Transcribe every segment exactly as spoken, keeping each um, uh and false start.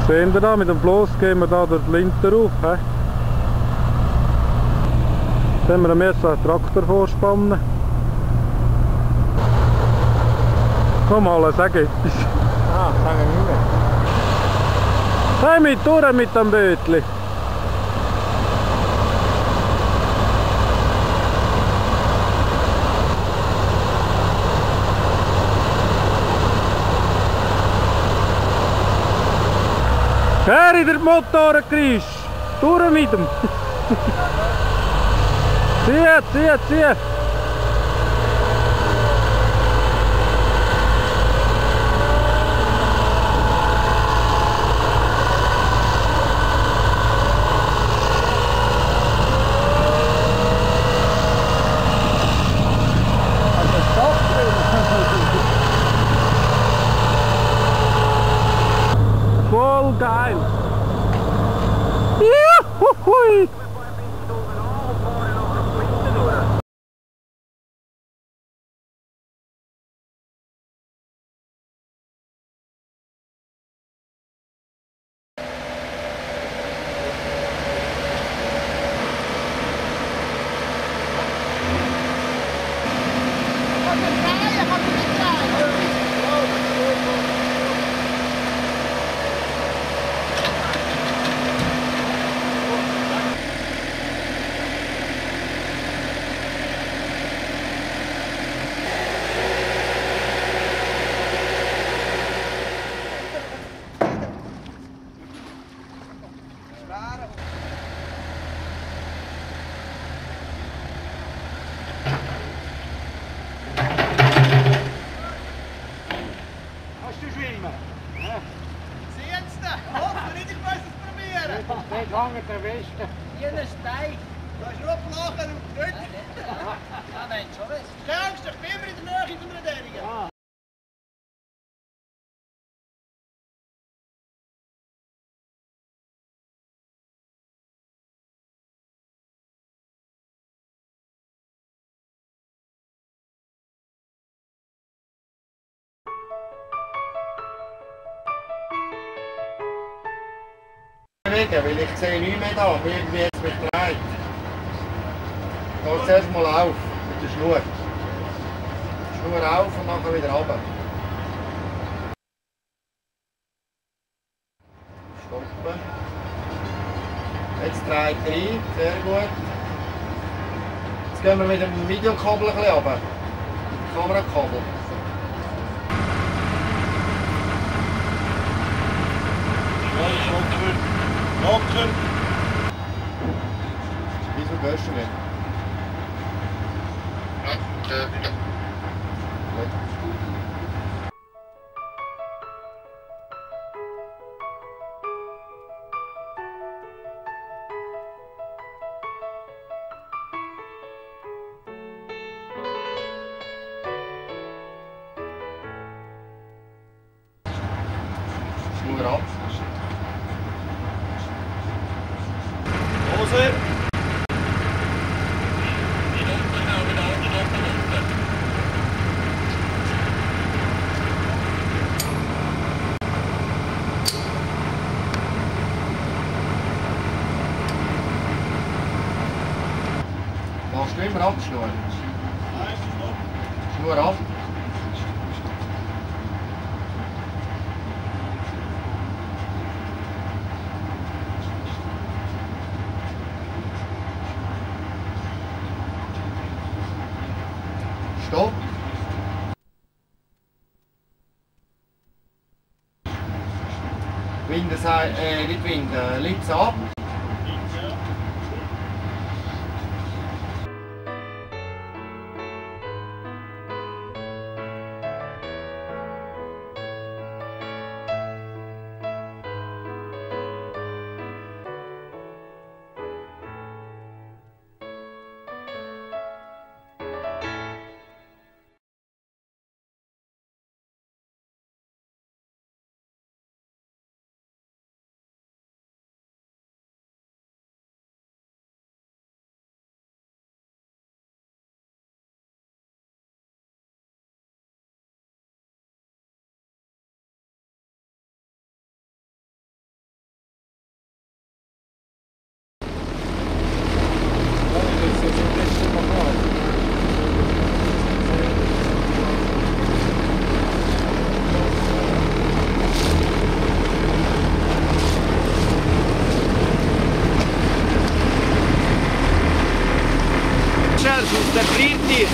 Sehen wir da, mit dem Floß gehen wir da durch die Linter rauf. He? Jetzt haben wir am ersten einen Traktor vorspannen. Komm mal, sag etwas. Ah, sagen wir nicht mehr. Hey, mit durch mit dem Bötli. Her in der Motorenkreis. Durch mit dem. Zieh, zieh, zieh. Voll geil! Juhuhui! Kannst du schwimmen? Ja. Siehst du? Hoffentlich, ich muss es probieren. Nicht lange der Westen. Hier ein Stein. Da ist nur flacher und dort. Ja, nein, schon was. Keine Angst, ich bin immer in der Nähe von einer derjenigen. Ah. Weil ich sehe nichts mehr da, wie irgendwie jetzt mit dreht. Geht zuerst mal auf mit der Schnur. Schnur auf und nachher wieder runter. Stoppen. Jetzt dreht er ein, sehr gut. Jetzt gehen wir mit dem Videokabel ein bisschen runter. Kamerakabel. Locker. Locker. Wieso gehst du nicht? Gut. Schnur ab. Hose. Machst du immer ab, Schnur? Schnur ab. Stopp. Winde, äh, nicht Winde, Litz ab. versus der Freitier.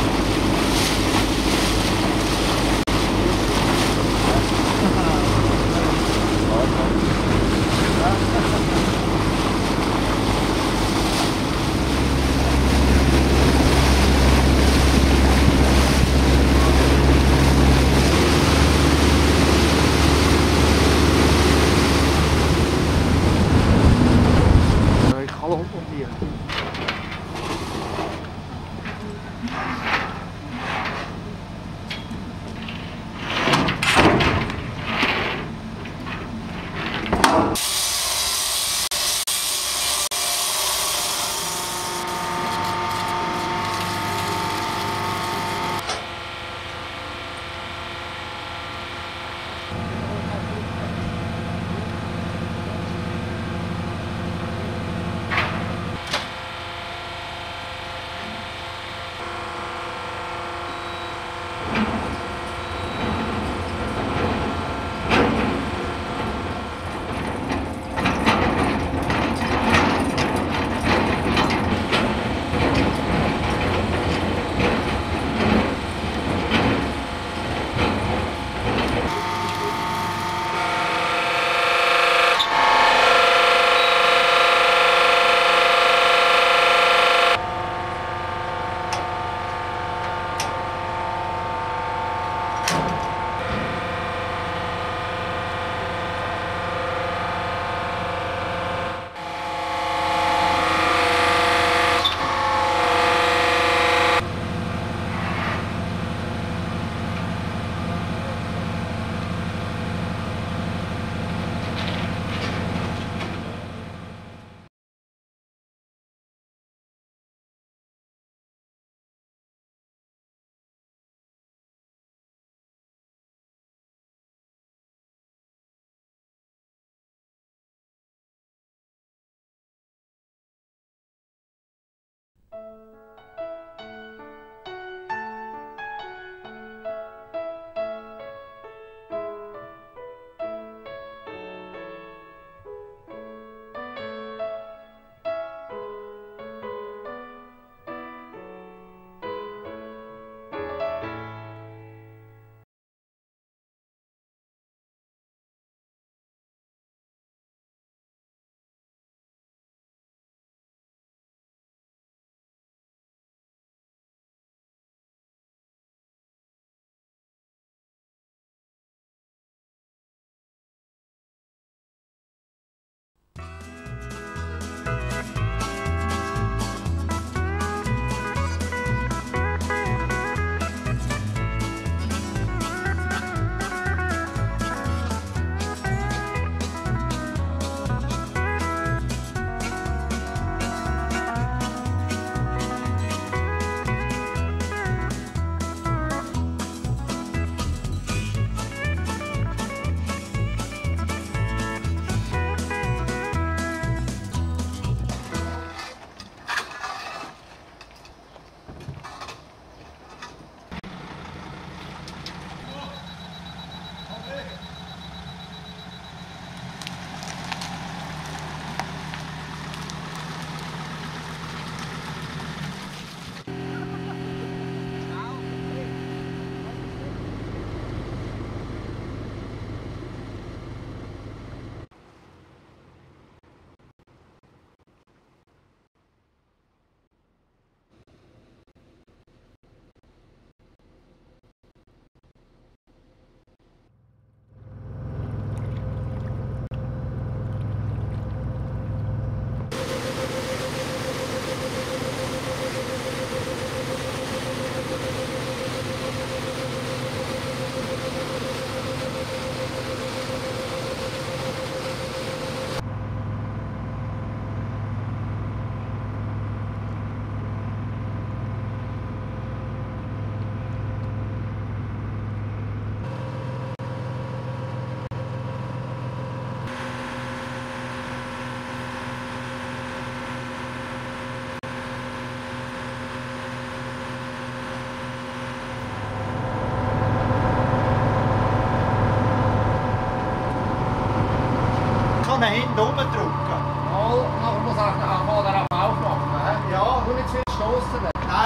kann ihn hinten rumdrücken. Mal, nachher muss er auch mal darauf aufmachen. He? Ja. Nur nicht zu viel stossen. Nein.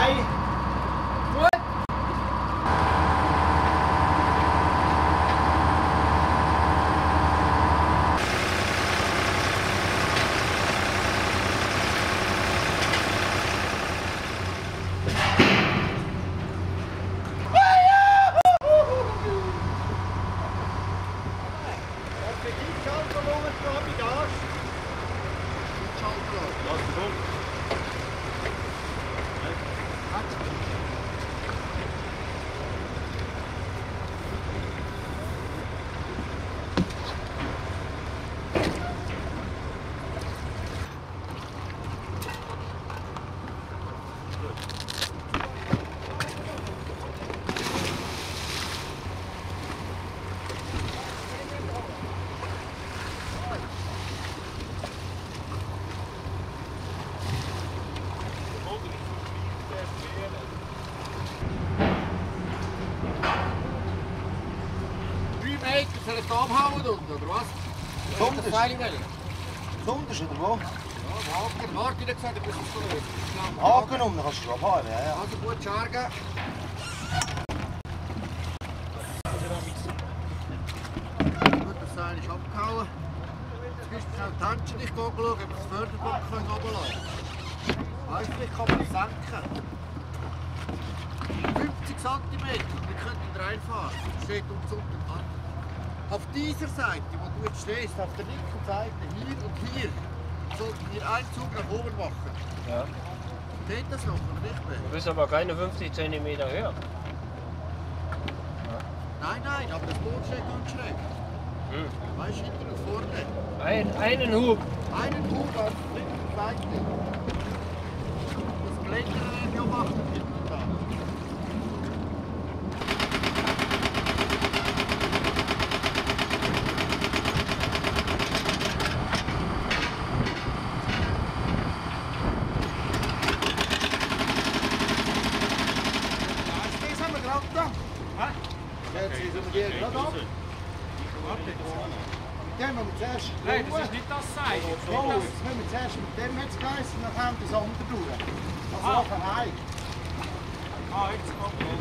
Nein. Gut. Soll ich da abhauen unten, oder was? Besonders? Das Pfeil wählen. Besonders, oder wo? Ja, der Haken. Martin hat gesagt, du bist es so. Haken um, dann kannst du abhauen, ja, ja. Also gut schargen. Gut, das Seil ist abgehauen. Jetzt gehst du schnell die Händchen nicht schauen, ob wir das Förderblock runterlassen können. Weißt du, vielleicht kann man das senken. fünfzig Zentimeter, wir könnten reinfahren. Das steht uns unten an. Auf dieser Seite, wo du jetzt stehst, auf der linken Seite, hier und hier, sollten wir einen Zug nach oben machen. Ja. Geht das noch oder nicht mehr? Du bist aber keine fünfzig Zentimeter höher. Nein, nein, aber das Boot steht ganz schräg. Hm. Weißt du, hinten und vorne. Ein, einen Hub. Einen Hub auf der linken Seite. Das Blendern werden wir machen hinten da. Das haben wir gerade da. Jetzt sind wir die gerade ab. Mit dem müssen wir zuerst. Nein, das ist nicht das Seil. Oh, jetzt müssen wir zuerst mit dem jetzt geheißen, dann haben wir das andere durch. Also nachher heim. Ah, jetzt kommt es.